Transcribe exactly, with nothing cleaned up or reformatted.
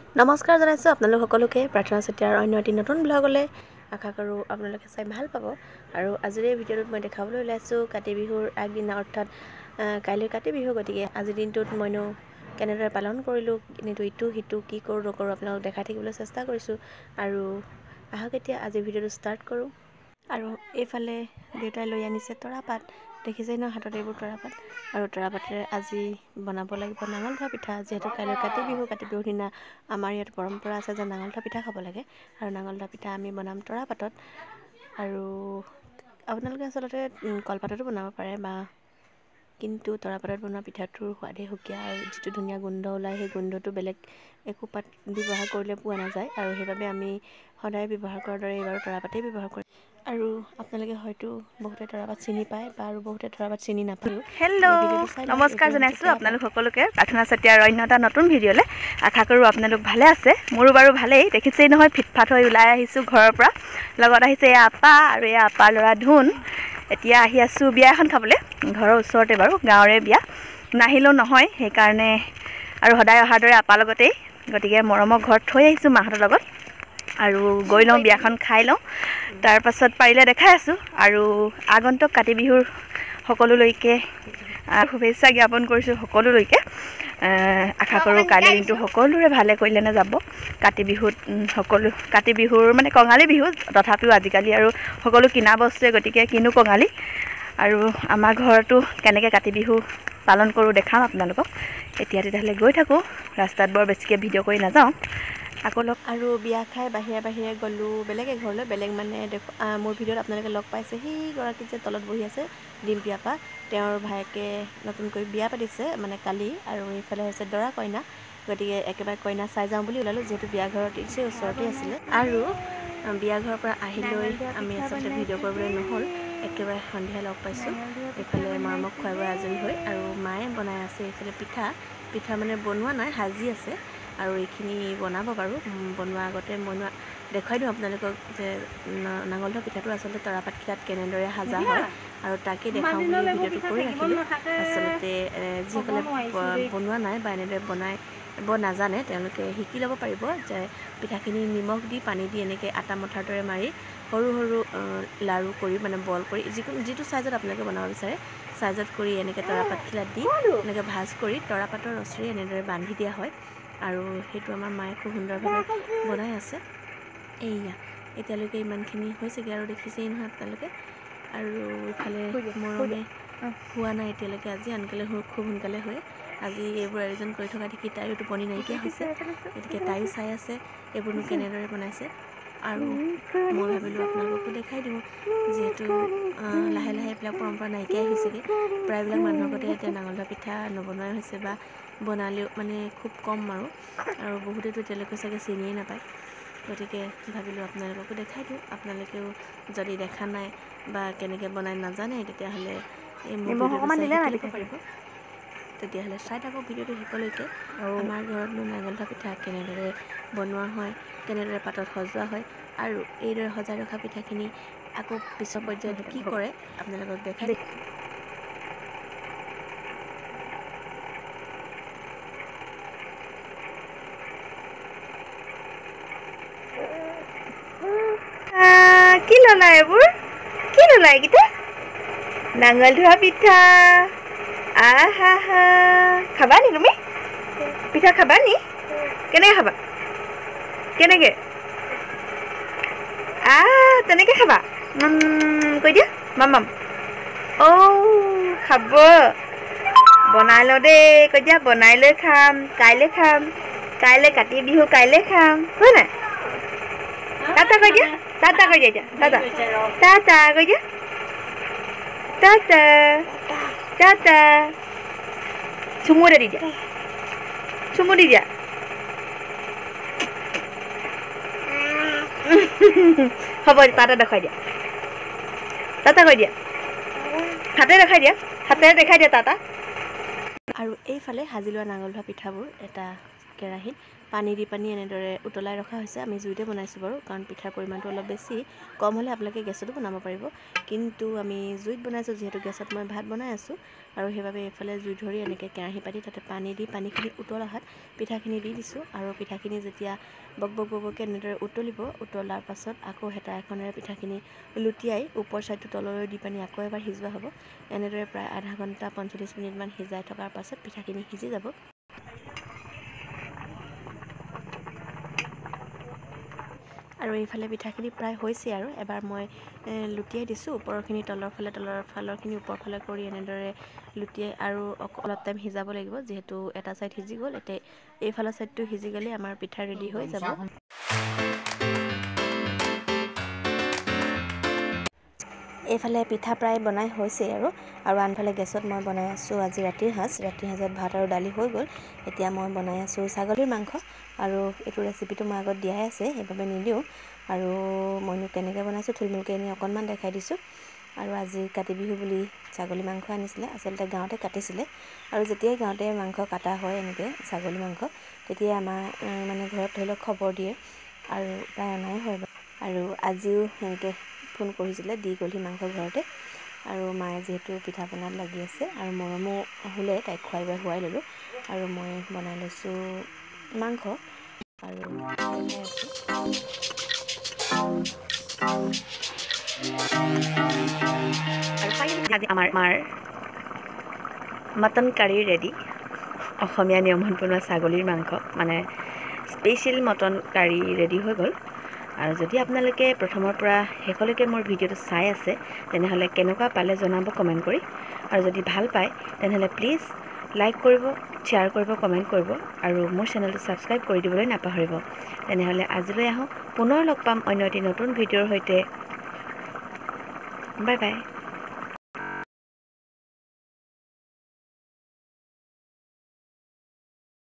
নমস্কাৰ জনাইছোঁ আপোনালোক সকলোকে প্ৰাৰ্থনা চেতিয়াৰ অন্য এটি নতুন ব্লগলৈ আশা কৰোঁ আপোনালোকে চাই ভাল পাব। আৰু আজিৰ এই ভিডিঅ'টোত মই দেখাবলৈ ওলাইছোঁ কাতি বিহুৰ আগদিনা অৰ্থাৎ কাইলৈ কাতি বিহু, গতিকে আজিৰ দিনটোত মইনো কেনেদৰে পালন কৰিলোঁ, কিন্তু ইটো সিটো কি কৰোঁ নকৰোঁ আপোনালোক দেখাই থাকিবলৈ চেষ্টা কৰিছোঁ। আৰু আহক এতিয়া আজিৰ ভিডিঅ'টো ষ্টাৰ্ট কৰোঁ। আৰু এইফালে দেউতাই লৈ আনিছে তৰাপাত, দেখিছেই ন হাতত এইবোৰ তৰাপাত। আৰু তৰাপাতেৰে আজি বনাব লাগিব নাঙল ধোৱা পিঠা, যিহেতু কাইলৈ কাতি বিহু। কাতি বিহুৰ দিনা আমাৰ ইয়াত পৰম্পৰা আছে যে নাঙল ধোৱা পিঠা খাব লাগে, আৰু নাঙল ধোৱা পিঠা আমি বনাম তৰাপাতত। আৰু আপোনালোকে আচলতে কলপাততো বনাব পাৰে, বা কিন্তু তৰাপাতত বনোৱা পিঠাটোৰ সোৱাদেই সুকীয়া, আৰু যিটো ধুনীয়া গোন্ধ ওলায় সেই গোন্ধটো বেলেগ একো পাত ব্যৱহাৰ কৰিলে পোৱা নাযায়। আৰু সেইবাবে আমি সদায় ব্যৱহাৰ কৰাৰ দৰে এইবাৰ তৰাপাতেই ব্যৱহাৰ কৰিম। আৰু আপোনালোকে হয়তো বহুতে তৰাপাত চিনি পায়, বা আৰু বহুতে তৰাপাত চিনি নাপায়। হেল্ল', নমস্কাৰ জনাইছোঁ আপোনালোক সকলোকে প্ৰাৰ্থনা চেতিয়াৰ অন্য এটা নতুন ভিডিঅ'লৈ। আশা কৰোঁ আপোনালোক ভালে আছে। মোৰো বাৰু ভালেই, দেখিছেই নহয় ফিটফাট হৈ ওলাই আহিছোঁ ঘৰৰ পৰা। লগত আহিছে এয়া আপা আৰু এয়া আপাৰ ল'ৰা ধুন। এতিয়া আহি আছোঁ বিয়া এখন খাবলৈ, ঘৰৰ ওচৰতে বাৰু, গাঁৱৰে বিয়া। নাহিলেও নহয়, সেইকাৰণে আৰু সদায় অহাৰ দৰে আপাৰ লগতেই, গতিকে মৰমক ঘৰত থৈ আহিছোঁ মাহঁতৰ লগত। আৰু গৈ লওঁ বিয়াখন খাই লওঁ, তাৰপাছত পাৰিলে দেখাই আছোঁ। আৰু আগন্তুক কাতি বিহুৰ সকলোলৈকে শুভেচ্ছা জ্ঞাপন কৰিছোঁ সকলোলৈকে। আশা কৰোঁ কাইলৈ দিনটো সকলোৰে ভালে কৰিলেনে যাব। কাতি বিহুত সকলো কাতি বিহুৰ মানে কঙালী বিহু, তথাপিও আজিকালি আৰু সকলো কিনা বস্তুৱে, গতিকে কিনো কঙালী। আৰু আমাৰ ঘৰতো কেনেকৈ কাতি বিহু পালন কৰোঁ দেখাম আপোনালোকক। এতিয়া তেতিয়াহ'লে গৈ থাকোঁ, ৰাস্তাত বৰ বেছিকৈ ভিডিঅ' কৰি নাযাওঁ আকৌ লগ। আৰু বিয়া খাই বাহিৰে বাহিৰে গ'লোঁ বেলেগ এঘৰলৈ, বেলেগ মানে দেখো মোৰ ভিডিঅ'ত আপোনালোকে লগ পাইছে সেইগৰাকী যে তলত বহি আছে ডিম্পী আপা, তেওঁৰ ভায়েকে নতুনকৈ বিয়া পাতিছে মানে কালি। আৰু এইফালে হৈছে দৰা কইনা, গতিকে একেবাৰে কইনা চাই যাওঁ বুলি ওলালোঁ, যিহেতু বিয়া ঘৰত নিচেই ওচৰতে আছিলে। আৰু বিয়া ঘৰৰ পৰা আহি লৈ আমি আচলতে ভিডিঅ' কৰিবলৈ নহ'ল, একেবাৰে সন্ধিয়া লগ পাইছোঁ। এইফালে মৰমক খুৱাই বোৱাই আজৰি হৈ, আৰু মায়ে বনাই আছে এইফালে পিঠা। পিঠা মানে বনোৱা নাই, সাজি আছে। আৰু এইখিনি বনাব বাৰু, বনোৱাৰ আগতে মই দেখুৱাই দিওঁ আপোনালোকক যে নাঙল ধোৱা পিঠাটো আচলতে তৰাপাতখিলাত কেনেদৰে সাজা হয়, আৰু তাকে দেখাওঁ বুলি ভিডিঅ'টো কৰি ৰাখিলোঁ। আচলতে যিসকলে বনোৱা নাই বা এনেদৰে বনাই ব নাজানে, তেওঁলোকে শিকি ল'ব পাৰিব যে পিঠাখিনি নিমখ দি পানী দি এনেকৈ আটা মঠাৰ দৰে মাৰি সৰু সৰু লাড়ু কৰি, মানে বল কৰি, যিকোনো যিটো চাইজত আপোনালোকে বনাব বিচাৰে চাইজত কৰি এনেকৈ তৰাপাতখিলাত দি এনেকৈ ভাজ কৰি তৰাপাতৰ ৰছীৰে এনেদৰে বান্ধি দিয়া হয়। আৰু সেইটো আমাৰ মায়ে খুব সুন্দৰভাৱে বনাই আছে। এইয়া এতিয়ালৈকে ইমানখিনি হৈছেগৈ, আৰু দেখিছেই নহয় আপোনালোকে। আৰু ইফালে মৰমে হোৱা নাই এতিয়ালৈকে, আজি আনকালে খুব সোনকালে হয়। আজি এইবোৰ আয়োজন কৰি থকা দেখি তাইৰো টোপনি নাইকিয়া হৈছে, গতিকে তাইও চাই আছে এইবোৰনো কেনেদৰে বনাইছে। আৰু মই ভাবিলোঁ আপোনালোককো দেখাই দিওঁ, যিহেতু লাহে লাহে এইবিলাক পৰম্পৰা নাইকিয়াই হৈছেগৈ। প্ৰায়বিলাক মানুহৰ ঘৰতে এতিয়া নাঙল ধোৱা পিঠা নবনোৱাই হৈছে, বা বনালেও মানে খুব কম আৰু আৰু বহুতেতো এতিয়ালৈকে চাগে চিনিয়ে নাপায়। গতিকে ভাবিলোঁ আপোনালোককো দেখাই দিওঁ, আপোনালোকেও যদি দেখা নাই বা কেনেকৈ বনাই নাজানে, তেতিয়াহ'লে এই মোৰ ভিডিঅ'টো চাই শিকি ল'ব পাৰিব। তেতিয়াহ'লে চাই থাকক ভিডিঅ'টো শেষলৈকে। আমাৰ ঘৰতনো নাঙল ধোৱা পিঠা কেনেদৰে বনোৱা হয়, কেনেদৰে পাতত সজোৱা হয়, আৰু এইদৰে সজাই ৰখা পিঠাখিনি আকৌ পিছৰ পৰ্যায়ত কি কৰে আপোনালোকক দেখাই। কি ল'লা এইবোৰ, কি ল'লা এইকেইটা? নাঙল ধোৱা পিঠা। আহা হা, খাবা নি তুমি? পিঠা খাবা নি? কেনেকৈ খাবা? কেনেকৈ? আহ তেনেকৈ খাবা? কৈ দিয়া মাম মাম। অ' খাব, বনাই লওঁ দেই, কৈ দিয়া বনাই লৈ খাম, কাইলৈ খাম, কাইলৈ কাতি বিহু, কাইলৈ খাম, হয় নাই? টাটা কৈ দিয়া, টাটা কৈ দিয়া, এতিয়া টাটা টাটা কৈ দিয়া, টাটা টাটা। চুমু এটা দি দিয়া, চুমু দি দিয়া। হ'ব টাটা দেখাই দিয়া, টাটা কৈ দিয়া, হাতে দেখাই দিয়া, হাতেৰে দেখাই দিয়া টাটা। আৰু এইফালে সাজি লোৱা নাঙল ধোৱা পিঠাবোৰ এটা কেৰাহীত পানী দি পানী এনেদৰে উতলাই ৰখা হৈছে। আমি জুইতে বনাইছোঁ বাৰু, কাৰণ পিঠাৰ পৰিমাণটো অলপ বেছি, কম হ'লে আপোনালোকে গেছতো বনাব পাৰিব। কিন্তু আমি জুইত বনাইছোঁ, যিহেতু গেছত মই ভাত বনাই আছোঁ, আৰু সেইবাবে এইফালে জুই ধৰি এনেকৈ কেৰাহী পাতি তাতে পানী দি পানীখিনি উতল অহাত পিঠাখিনি দি দিছোঁ। আৰু পিঠাখিনি যেতিয়া বক বক বককৈ এনেদৰে উতলিব, উতলাৰ পাছত আকৌ হেতা এখনেৰে পিঠাখিনি লুটিয়াই ওপৰ চাইডটো তললৈ দি পানি আকৌ এবাৰ সিজোৱা হ'ব। এনেদৰে প্ৰায় আধা ঘণ্টা পঞ্চল্লিছ মিনিটমান সিজাই থকাৰ পাছত পিঠাখিনি সিজি যাব। আৰু এইফালে পিঠাখিনি প্ৰায় হৈছে, আৰু এবাৰ মই লুটিয়াই দিছোঁ ওপৰৰখিনি তলৰ ফালে, তলৰ ফালৰখিনি ওপৰ ফালে কৰি এনেদৰে লুটিয়াই আৰু অলপ টাইম সিজাব লাগিব। যিহেতু এটা ছাইড সিজি গ'ল, এতিয়া এইফালৰ ছাইডটো সিজি গ'লে আমাৰ পিঠা ৰেডি হৈ যাব। এইফালে পিঠা প্ৰায় বনাই হৈছেই, আৰু আৰু আনফালে গেছত মই বনাই আছোঁ আজি ৰাতিৰ সাঁজ। ৰাতিৰ সাঁজত ভাত আৰু দালি হৈ গ'ল। এতিয়া মই বনাই আছোঁ ছাগলীৰ মাংস, আৰু এইটো ৰেচিপিটো মই আগত দিয়াই আছে, সেইবাবে নিদিওঁ। আৰু মইনো কেনেকৈ বনাইছোঁ থুলমূলকৈ এনেই অকণমান দেখাই দিছোঁ। আৰু আজি কাতি বিহু বুলি ছাগলী মাংস আনিছিলে, আচলতে গাঁৱতে কাটিছিলে। আৰু যেতিয়াই গাঁৱতে মাংস কটা হয় এনেকৈ ছাগলী মাংস, তেতিয়াই আমাৰ মানে ঘৰত ধৰি লওক খবৰ দিয়ে, আৰু প্ৰায় অনাই হয়। আৰু আজিও সেনেকৈ ফোন কৰিছিলে, দি গ'লহি মাংস ঘৰতে। আৰু মায়ে যিহেতু পিঠা পনাত লাগি আছে, আৰু মৰমো হ'লে তাইক খুৱাই বাই খুৱাই ল'লোঁ। আৰু মই বনাই লৈছোঁ মাংস, আৰু দেখাই আছোঁ। আৰু ফাইনেলি আজি আমাৰ আমাৰ মটন কাৰী ৰেডি। অসমীয়া নিয়মত বনোৱা ছাগলীৰ মাংস, মানে স্পেচিয়েল মটন কাৰী ৰেডি হৈ গ'ল। আৰু যদি আপোনালোকে প্ৰথমৰ পৰা শেষলৈকে মোৰ ভিডিঅ'টো চাই আছে, তেনেহ'লে কেনেকুৱা পালে জনাব কমেণ্ট কৰি। আৰু যদি ভাল পায় তেনেহ'লে প্লিজ লাইক কৰিব, শ্বেয়াৰ কৰিব, কমেণ্ট কৰিব, আৰু মোৰ চেনেলটো ছাবস্ক্ৰাইব কৰি দিবলৈ নাপাহৰিব। তেনেহ'লে আজিলৈ আহোঁ, পুনৰ লগ পাম অন্য এটি নতুন ভিডিঅ'ৰ সৈতে। Bye bye.